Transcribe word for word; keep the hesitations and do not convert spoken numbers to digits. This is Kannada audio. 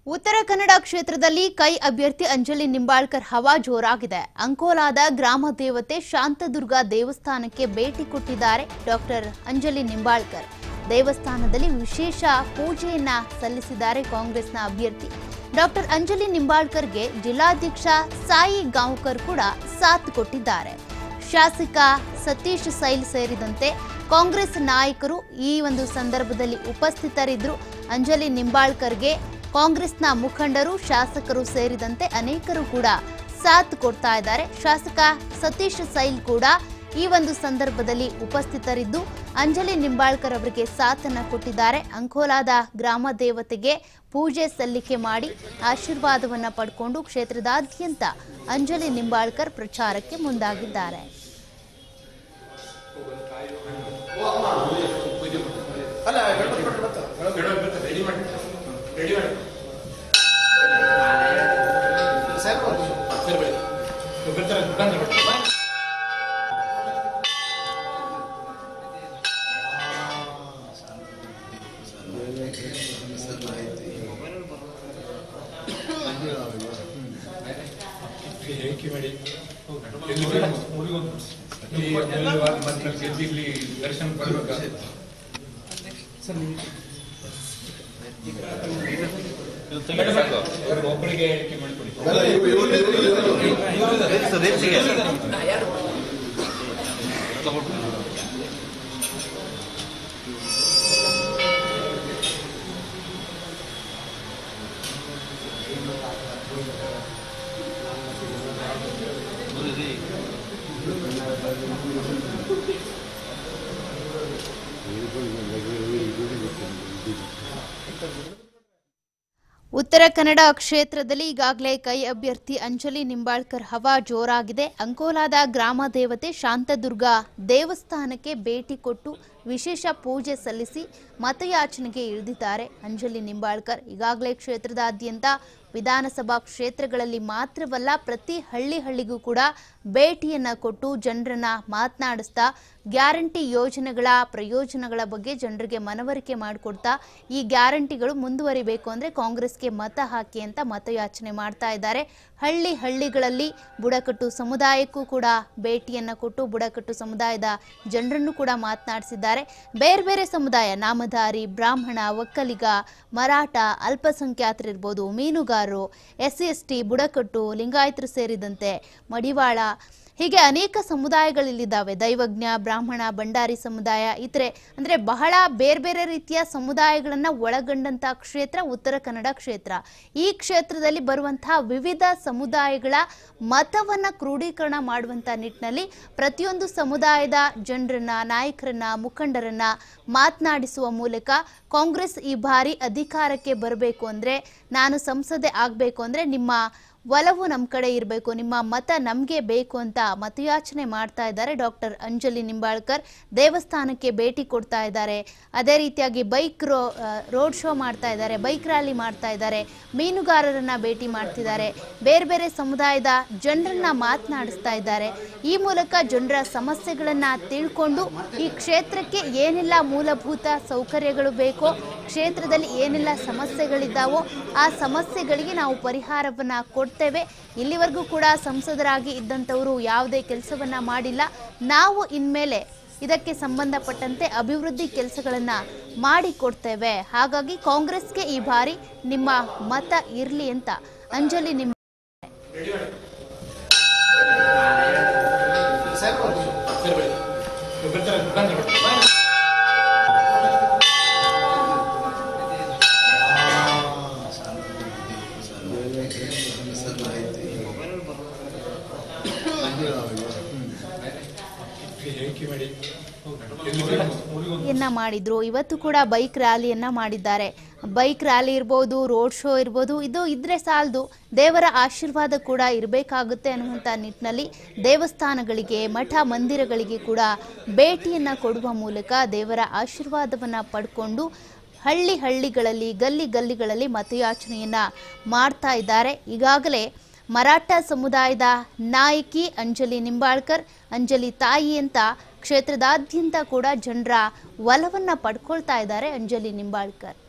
ಉತ್ತರ ಕನ್ನಡ ಕ್ಷೇತ್ರದಲ್ಲಿ ಕೈ ಅಭ್ಯರ್ಥಿ ಅಂಜಲಿ ನಿಂಬಾಳ್ಕರ್ ಹವಾ ಜೋರಾಗಿದೆ. ಅಂಕೋಲಾದ ಗ್ರಾಮ ದೇವತೆ ಶಾಂತದುರ್ಗ ದೇವಸ್ಥಾನಕ್ಕೆ ಭೇಟಿ ಕೊಟ್ಟಿದ್ದಾರೆ ಡಾಕ್ಟರ್ ಅಂಜಲಿ ನಿಂಬಾಳ್ಕರ್. ದೇವಸ್ಥಾನದಲ್ಲಿ ವಿಶೇಷ ಪೂಜೆಯನ್ನ ಸಲ್ಲಿಸಿದ್ದಾರೆ ಕಾಂಗ್ರೆಸ್ನ ಅಭ್ಯರ್ಥಿ. ಡಾಕ್ಟರ್ ಅಂಜಲಿ ನಿಂಬಾಳ್ಕರ್ಗೆ ಜಿಲ್ಲಾಧ್ಯಕ್ಷ ಸಾಯಿ ಗಾಂವ್ಕರ್ ಕೂಡ ಸಾಥ್ ಕೊಟ್ಟಿದ್ದಾರೆ. ಶಾಸಕ ಸತೀಶ್ ಸೈಲ್ ಸೇರಿದಂತೆ ಕಾಂಗ್ರೆಸ್ ನಾಯಕರು ಈ ಒಂದು ಸಂದರ್ಭದಲ್ಲಿ ಉಪಸ್ಥಿತರಿದ್ದರು. ಅಂಜಲಿ ನಿಂಬಾಳ್ಕರ್ಗೆ ಕಾಂಗ್ರೆಸ್ನ ಮುಖಂಡರು, ಶಾಸಕರು ಸೇರಿದಂತೆ ಅನೇಕರು ಕೂಡ ಸಾಥ್ ಕೊಡ್ತಾ ಇದ್ದಾರೆ. ಶಾಸಕ ಸತೀಶ್ ಸೈಲ್ ಕೂಡ ಈ ಒಂದು ಸಂದರ್ಭದಲ್ಲಿ ಉಪಸ್ಥಿತರಿದ್ದು ಅಂಜಲಿ ನಿಂಬಾಳ್ಕರ್ ಅವರಿಗೆ ಸಾಥನ್ನ ಕೊಟ್ಟಿದ್ದಾರೆ. ಅಂಕೋಲಾದ ಗ್ರಾಮ ದೇವತೆಗೆ ಪೂಜೆ ಸಲ್ಲಿಕೆ ಮಾಡಿ ಆಶೀರ್ವಾದವನ್ನ ಪಡ್ಕೊಂಡು ಕ್ಷೇತ್ರದಾದ್ಯಂತ ಅಂಜಲಿ ನಿಂಬಾಳ್ಕರ್ ಪ್ರಚಾರಕ್ಕೆ ಮುಂದಾಗಿದ್ದಾರೆ. ದರ್ಶನ ಪಡಬೇಕಾ ಒಬ್ಬರಿಗೆ ಹೇಳಿಕೆ ಮಾಡಿಕೊಡಿ. ಉತ್ತರ ಕನ್ನಡ ಕ್ಷೇತ್ರದಲ್ಲಿ ಈಗಾಗಲೇ ಕೈ ಅಭ್ಯರ್ಥಿ ಅಂಜಲಿ ನಿಂಬಾಳ್ಕರ್ ಹವಾ ಜೋರಾಗಿದೆ. ಅಂಕೋಲಾದ ಗ್ರಾಮ ದೇವತೆ ಶಾಂತದುರ್ಗ ದೇವಸ್ಥಾನಕ್ಕೆ ಭೇಟಿ ಕೊಟ್ಟು ವಿಶೇಷ ಪೂಜೆ ಸಲ್ಲಿಸಿ ಮತಯಾಚನೆಗೆ ಇಳಿದಿದ್ದಾರೆ ಅಂಜಲಿ ನಿಂಬಾಳ್ಕರ್. ಈಗಾಗಲೇ ಕ್ಷೇತ್ರದಾದ್ಯಂತ ವಿಧಾನಸಭಾ ಕ್ಷೇತ್ರಗಳಲ್ಲಿ ಮಾತ್ರವಲ್ಲ, ಪ್ರತಿ ಹಳ್ಳಿ ಹಳ್ಳಿಗೂ ಕೂಡ ಭೇಟಿಯನ್ನ ಕೊಟ್ಟು ಜನರನ್ನ ಮಾತನಾಡಿಸ್ತಾ ಗ್ಯಾರಂಟಿ ಯೋಜನೆಗಳ ಪ್ರಯೋಜನಗಳ ಬಗ್ಗೆ ಜನರಿಗೆ ಮನವರಿಕೆ ಮಾಡಿಕೊಡ್ತಾ ಈ ಗ್ಯಾರಂಟಿಗಳು ಮುಂದುವರಿಬೇಕು ಅಂದ್ರೆ ಕಾಂಗ್ರೆಸ್ಗೆ ಮತ ಹಾಕಿ ಅಂತ ಮತಯಾಚನೆ ಮಾಡ್ತಾ ಇದ್ದಾರೆ. ಹಳ್ಳಿ ಹಳ್ಳಿಗಳಲ್ಲಿ ಬುಡಕಟ್ಟು ಸಮುದಾಯಕ್ಕೂ ಕೂಡ ಭೇಟಿಯನ್ನ ಕೊಟ್ಟು ಬುಡಕಟ್ಟು ಸಮುದಾಯದ ಜನರನ್ನು ಕೂಡ ಮಾತನಾಡಿಸಿದ್ದಾರೆ. ಬೇರೆ ಬೇರೆ ಸಮುದಾಯ, ನಾಮಧಾರಿ, ಬ್ರಾಹ್ಮಣ, ಒಕ್ಕಲಿಗ, ಮರಾಠ, ಅಲ್ಪಸಂಖ್ಯಾತರಿರ್ಬೋದು, ಮೀನುಗಾರರು, ಎಸ್ ಸಿ ಎಸ್ ಟಿ, ಬುಡಕಟ್ಟು, ಲಿಂಗಾಯತರು ಸೇರಿದಂತೆ ಮಡಿವಾಳ, ಹೀಗೆ ಅನೇಕ ಸಮುದಾಯಗಳಿಲ್ಲಿದ್ದಾವೆ. ದೈವಜ್ಞ, ಬ್ರಾಹ್ಮಣ, ಭಂಡಾರಿ ಸಮುದಾಯ, ಇತರೆ ಅಂದರೆ ಬಹಳ ಬೇರೆ ಬೇರೆ ರೀತಿಯ ಸಮುದಾಯಗಳನ್ನು ಒಳಗೊಂಡಂಥ ಕ್ಷೇತ್ರ ಉತ್ತರ ಕನ್ನಡ ಕ್ಷೇತ್ರ. ಈ ಕ್ಷೇತ್ರದಲ್ಲಿ ಬರುವಂತಹ ವಿವಿಧ ಸಮುದಾಯಗಳ ಮತವನ್ನು ಕ್ರೋಢೀಕರಣ ಮಾಡುವಂಥ ನಿಟ್ಟಿನಲ್ಲಿ ಪ್ರತಿಯೊಂದು ಸಮುದಾಯದ ಜನರನ್ನ, ನಾಯಕರನ್ನ, ಮುಖಂಡರನ್ನ ಮಾತನಾಡಿಸುವ ಮೂಲಕ ಕಾಂಗ್ರೆಸ್ ಈ ಬಾರಿ ಅಧಿಕಾರಕ್ಕೆ ಬರಬೇಕು ಅಂದರೆ, ನಾನು ಸಂಸದೆ ಆಗಬೇಕು ಅಂದರೆ ನಿಮ್ಮ ಒಲವು ನಮ್ಮ ಕಡೆ ಇರಬೇಕು, ನಿಮ್ಮ ಮತ ನಮಗೆ ಬೇಕು ಅಂತ ಮತಯಾಚನೆ ಮಾಡ್ತಾ ಇದ್ದಾರೆ ಡಾಕ್ಟರ್ ಅಂಜಲಿ ನಿಂಬಾಳ್ಕರ್. ದೇವಸ್ಥಾನಕ್ಕೆ ಭೇಟಿ ಕೊಡ್ತಾ ಇದ್ದಾರೆ. ಅದೇ ರೀತಿಯಾಗಿ ಬೈಕ್ ರೋ ರೋಡ್ ಶೋ ಮಾಡ್ತಾ ಇದ್ದಾರೆ, ಬೈಕ್ ರ್ಯಾಲಿ ಮಾಡ್ತಾ ಇದ್ದಾರೆ, ಮೀನುಗಾರರನ್ನ ಭೇಟಿ ಮಾಡ್ತಿದ್ದಾರೆ, ಬೇರೆ ಬೇರೆ ಸಮುದಾಯದ ಜನರನ್ನ ಮಾತನಾಡಿಸ್ತಾ ಇದ್ದಾರೆ. ಈ ಮೂಲಕ ಜನರ ಸಮಸ್ಯೆಗಳನ್ನ ತಿಳ್ಕೊಂಡು ಈ ಕ್ಷೇತ್ರಕ್ಕೆ ಏನೆಲ್ಲ ಮೂಲಭೂತ ಸೌಕರ್ಯಗಳು ಬೇಕೋ, ಕ್ಷೇತ್ರದಲ್ಲಿ ಏನೆಲ್ಲ ಸಮಸ್ಯೆಗಳಿದ್ದಾವೋ ಆ ಸಮಸ್ಯೆಗಳಿಗೆ ನಾವು ಪರಿಹಾರವನ್ನ ಕೊಡ್ತೇವೆ. ಇಲ್ಲಿವರೆಗೂ ಕೂಡ ಸಂಸದರಾಗಿ ಇದ್ದಂಥವರು ಯಾವುದೇ ಕೆಲಸವನ್ನ ಮಾಡಿಲ್ಲ, ನಾವು ಇನ್ಮೇಲೆ ಇದಕ್ಕೆ ಸಂಬಂಧಪಟ್ಟಂತೆ ಅಭಿವೃದ್ಧಿ ಕೆಲಸಗಳನ್ನ ಮಾಡಿಕೊಡ್ತೇವೆ. ಹಾಗಾಗಿ ಕಾಂಗ್ರೆಸ್ಗೆ ಈ ಬಾರಿ ನಿಮ್ಮ ಮತ ಇರಲಿ ಅಂತ ಅಂಜಲಿ ನಿಮ್ಮ ಯನ್ನ ಮಾಡಿದ್ರು. ಇವತ್ತು ಕೂಡ ಬೈಕ್ ರ್ಯಾಲಿಯನ್ನ ಮಾಡಿದ್ದಾರೆ. ಬೈಕ್ ರ್ಯಾಲಿ ಇರ್ಬೋದು, ರೋಡ್ ಶೋ ಇರ್ಬೋದು, ಇದು ಇದ್ರೆ ಸಾಲದು, ದೇವರ ಆಶೀರ್ವಾದ ಕೂಡ ಇರಬೇಕಾಗುತ್ತೆ ಅನ್ನುವಂಥ ನಿಟ್ಟಿನಲ್ಲಿ ದೇವಸ್ಥಾನಗಳಿಗೆ, ಮಠ ಮಂದಿರಗಳಿಗೆ ಕೂಡ ಭೇಟಿಯನ್ನ ಕೊಡುವ ಮೂಲಕ ದೇವರ ಆಶೀರ್ವಾದವನ್ನ ಪಡ್ಕೊಂಡು ಹಳ್ಳಿ ಹಳ್ಳಿಗಳಲ್ಲಿ, ಗಲ್ಲಿ ಗಲ್ಲಿಗಳಲ್ಲಿ ಮತಯಾಚನೆಯನ್ನ ಮಾಡ್ತಾ ಇದ್ದಾರೆ. ಈಗಾಗಲೇ ಮರಾಠ ಸಮುದಾಯದ ನಾಯಕಿ ಅಂಜಲಿ ನಿಂಬಾಳ್ಕರ್, ಅಂಜಲಿ ತಾಯಿ ಅಂತ ಕ್ಷೇತ್ರದಾದ್ಯಂತ ಕೂಡ ಜನರ ಒಲವನ್ನ ಪಡ್ಕೊಳ್ತಾ ಇದ್ದಾರೆ ಅಂಜಲಿ ನಿಂಬಾಳ್ಕರ್.